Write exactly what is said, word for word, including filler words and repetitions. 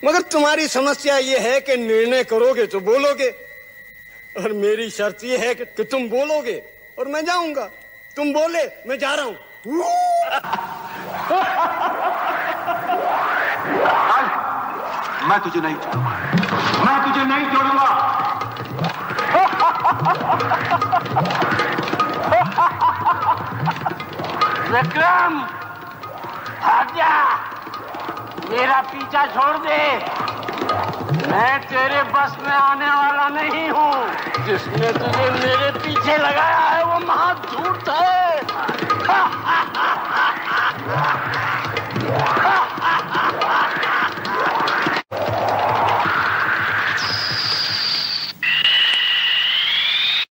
मगर तुम्हारी समस्या ये है कि निर्णय करोगे तो बोलोगे, और मेरी शर्त ये है कि, कि तुम बोलोगे और मैं जाऊंगा। तुम बोले मैं जा रहा हूं। मैं तुझे नहीं छोड़ूंगा, मैं तुझे नहीं छोड़ूंगा। विक्रम, भाग जा, मेरा पीछा छोड़ दे। मैं तेरे बस में आने वाला नहीं हूँ। जिसने तुझे मेरे पीछे लगाया है वो महा झूठ